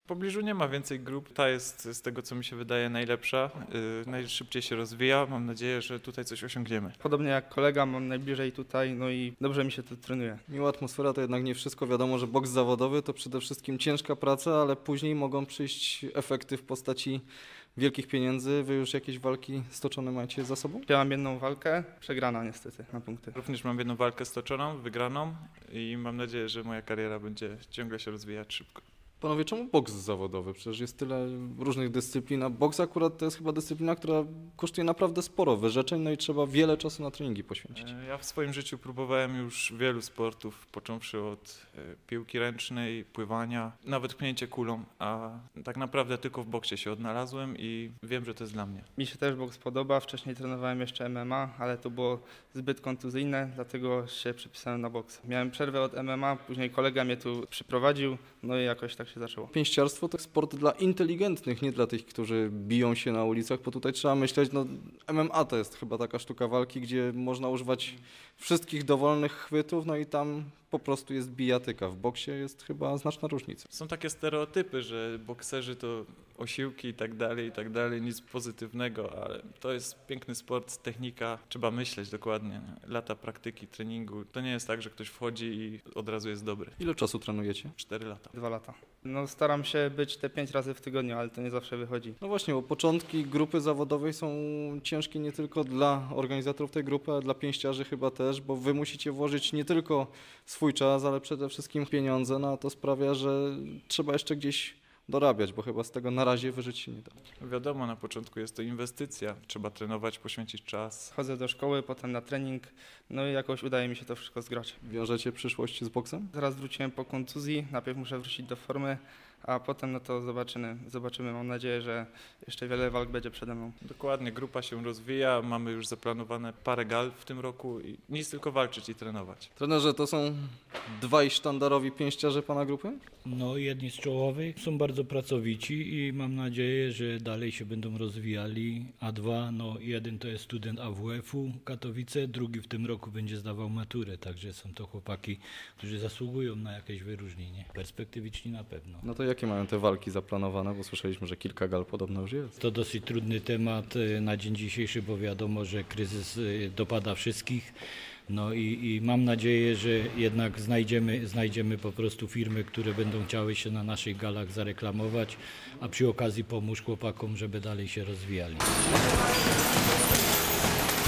pobliżu nie ma więcej grup. Ta jest z tego, co mi się wydaje, najlepsza. Najszybciej się rozwija. Mam nadzieję, że tutaj coś osiągniemy. Podobnie jak kolega, mam najbliżej tutaj, no i dobrze mi się tu trenuje. Miła atmosfera to jednak nie wszystko. Wiadomo, że boks zawodowy to przede wszystkim ciężka praca, ale później mogą przyjść efekty w postaci wielkich pieniędzy. Wy już jakieś walki stoczone macie za sobą? Ja mam jedną walkę, przegrana niestety na punkty. Również mam jedną walkę stoczoną, wygraną i mam nadzieję, że moja kariera będzie ciągle się rozwijać szybko. Panowie, czemu boks zawodowy? Przecież jest tyle różnych dyscyplin, a boks akurat to jest chyba dyscyplina, która kosztuje naprawdę sporo wyrzeczeń, no i trzeba wiele czasu na treningi poświęcić. Ja w swoim życiu próbowałem już wielu sportów, począwszy od piłki ręcznej, pływania, nawet pchnięcie kulą, a tak naprawdę tylko w boksie się odnalazłem i wiem, że to jest dla mnie. Mi się też boks podoba, wcześniej trenowałem jeszcze MMA, ale to było zbyt kontuzyjne, dlatego się przepisałem na boks. Miałem przerwę od MMA, później kolega mnie tu przyprowadził, no i jakoś tak się zaczęło. Pięściarstwo to sport dla inteligentnych, nie dla tych, którzy biją się na ulicach, bo tutaj trzeba myśleć, no MMA to jest chyba taka sztuka walki, gdzie można używać wszystkich dowolnych chwytów, no i tam po prostu jest bijatyka. W boksie jest chyba znaczna różnica. Są takie stereotypy, że bokserzy to osiłki i tak dalej, nic pozytywnego, ale to jest piękny sport, technika, trzeba myśleć dokładnie, lata praktyki, treningu. To nie jest tak, że ktoś wchodzi i od razu jest dobry. Ile czasu trenujecie? 4 lata. 2 lata. No staram się być te 5 razy w tygodniu, ale to nie zawsze wychodzi. No właśnie, bo początki grupy zawodowej są ciężkie nie tylko dla organizatorów tej grupy, ale dla pięściarzy chyba też, bo wy musicie włożyć nie tylko swój czas, ale przede wszystkim pieniądze, no a to sprawia, że trzeba jeszcze gdzieś dorabiać, bo chyba z tego na razie wyżyć się nie da. Wiadomo, na początku jest to inwestycja, trzeba trenować, poświęcić czas. Chodzę do szkoły, potem na trening, no i jakoś udaje mi się to wszystko zgrać. Wiążecie przyszłość z boksem? Teraz wróciłem po kontuzji, najpierw muszę wrócić do formy, a potem no to zobaczymy. Mam nadzieję, że jeszcze wiele walk będzie przede mną. Dokładnie, grupa się rozwija, mamy już zaplanowane parę gal w tym roku i nic tylko walczyć i trenować. Trenerze, to są dwaj sztandarowi pięściarze pana grupy? No, jedni z czołowych są bardzo pracowici i mam nadzieję, że dalej się będą rozwijali. A dwa, no jeden to jest student AWF-u Katowice, drugi w tym roku będzie zdawał maturę, także są to chłopaki, którzy zasługują na jakieś wyróżnienie. Perspektywiczni na pewno. No to jakie mają te walki zaplanowane, bo słyszeliśmy, że kilka gal podobno już jest. To dosyć trudny temat na dzień dzisiejszy, bo wiadomo, że kryzys dopada wszystkich. No i mam nadzieję, że jednak znajdziemy po prostu firmy, które będą chciały się na naszych galach zareklamować, a przy okazji pomóż chłopakom, żeby dalej się rozwijali.